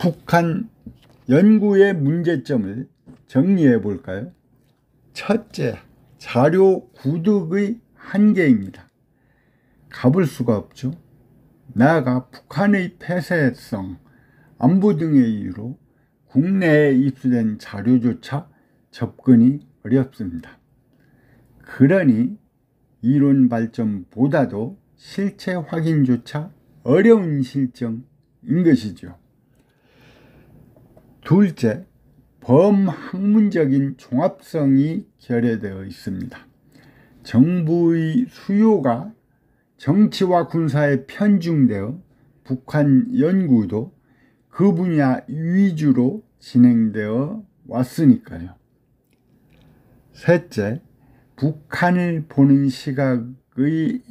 북한 연구의 문제점을 정리해 볼까요? 첫째, 자료 구득의 한계입니다. 가볼 수가 없죠. 나아가 북한의 폐쇄성, 안보 등의 이유로 국내에 입수된 자료조차 접근이 어렵습니다. 그러니 이론 발전보다도 실체 확인조차 어려운 실정인 것이죠. 둘째, 범학문적인 종합성이 결여되어 있습니다. 정부의 수요가 정치와 군사에 편중되어 북한 연구도 그 분야 위주로 진행되어 왔으니까요. 셋째, 북한을 보는 시각의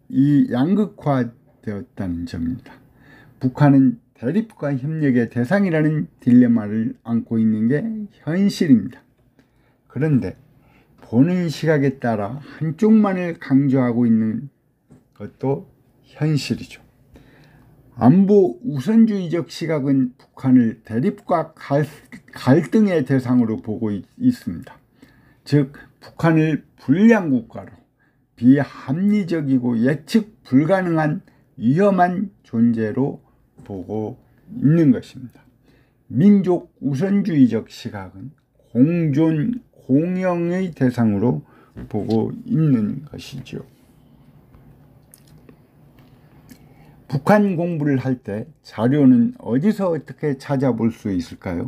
양극화되었다는 점입니다. 북한은 대립과 협력의 대상이라는 딜레마를 안고 있는 게 현실입니다. 그런데 보는 시각에 따라 한쪽만을 강조하고 있는 것도 현실이죠. 안보 우선주의적 시각은 북한을 대립과 갈등의 대상으로 보고 있습니다. 즉, 북한을 불량 국가로 비합리적이고 예측 불가능한 위험한 존재로 보고 있는 것입니다. 민족 우선주의적 시각은 공존, 공영의 대상으로 보고 있는 것이죠. 북한 공부를 할 때 자료는 어디서 어떻게 찾아볼 수 있을까요?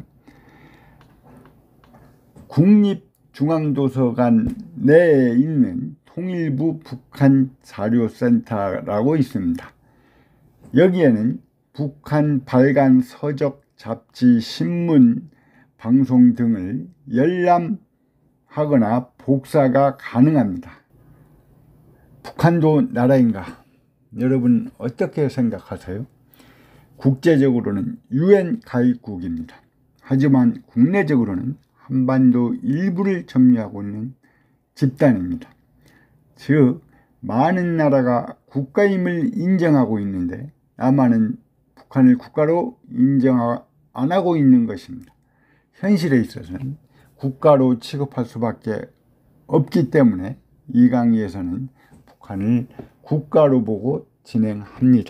국립중앙도서관 내에 있는 통일부 북한자료센터라고 있습니다. 여기에는 북한 발간 서적, 잡지, 신문, 방송 등을 열람하거나 복사가 가능합니다. 북한도 나라인가? 여러분 어떻게 생각하세요? 국제적으로는 UN 가입국입니다. 하지만 국내적으로는 한반도 일부를 점유하고 있는 집단입니다. 즉, 많은 나라가 국가임을 인정하고 있는데 남한은 북한을 국가로 인정 안 하고 있는 것입니다. 현실에 있어서는 국가로 취급할 수밖에 없기 때문에 이 강의에서는 북한을 국가로 보고 진행합니다.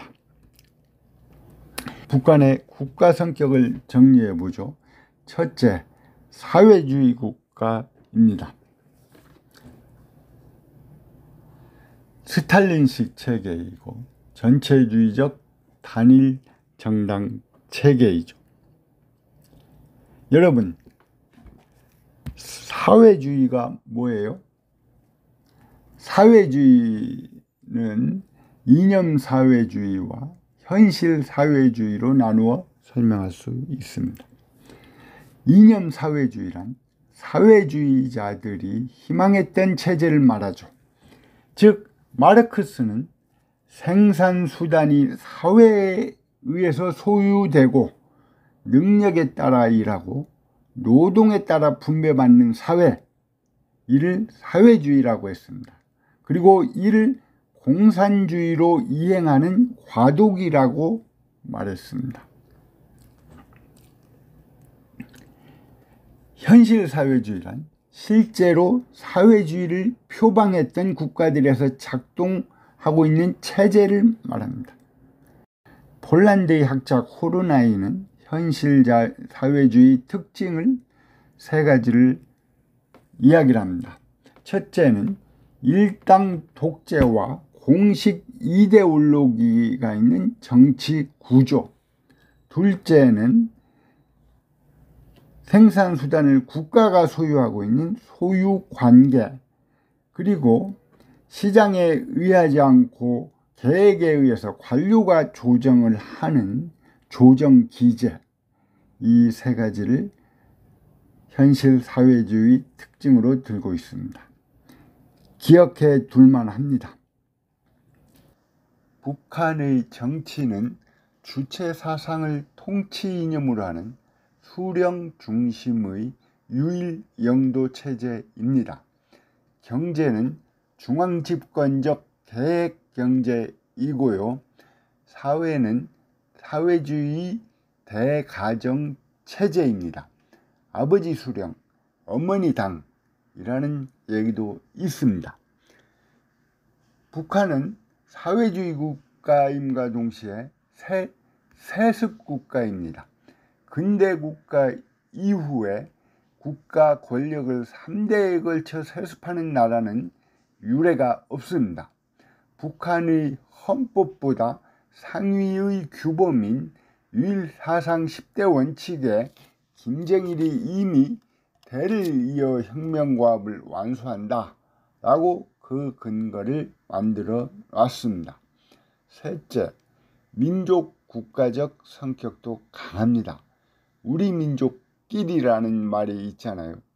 북한의 국가 성격을 정리해 보죠. 첫째, 사회주의 국가입니다. 스탈린식 체계이고 전체주의적 단일 정당 체계이죠. 여러분, 사회주의가 뭐예요? 사회주의는 이념 사회주의와 현실 사회주의로 나누어 설명할 수 있습니다. 이념 사회주의란 사회주의자들이 희망했던 체제를 말하죠. 즉, 마르크스는 생산수단이 사회에 의해서 소유되고 능력에 따라 일하고 노동에 따라 분배받는 사회, 이를 사회주의라고 했습니다. 그리고 이를 공산주의로 이행하는 과도기라고 말했습니다. 현실 사회주의란 실제로 사회주의를 표방했던 국가들에서 작동하고 있는 체제를 말합니다. 폴란드의 학자 호르나이는 현실 사회주의 특징을 세 가지를 이야기를 합니다. 첫째는 일당 독재와 공식 이데올로기가 있는 정치 구조. 둘째는 생산수단을 국가가 소유하고 있는 소유관계. 그리고 시장에 의하지 않고 계획에 의해서 관료가 조정을 하는 조정기제. 이 세 가지를 현실 사회주의 특징으로 들고 있습니다. 기억해 둘만 합니다. 북한의 정치는 주체 사상을 통치 이념으로 하는 수령 중심의 유일 영도 체제입니다. 경제는 중앙집권적 계획 경제이고요. 사회는 사회주의 대가정 체제입니다. 아버지 수령, 어머니 당이라는 얘기도 있습니다. 북한은 사회주의 국가임과 동시에 세습 국가입니다. 근대 국가 이후에 국가 권력을 3대에 걸쳐 세습하는 나라는 유례가 없습니다. 북한의 헌법보다 상위의 규범인 유일사상 10대 원칙에 김정일이 이미 대를 이어 혁명과업을 완수한다 라고 그 근거를 만들어 놨습니다. 셋째, 민족 국가적 성격도 강합니다. 우리 민족끼리라는 말이 있잖아요.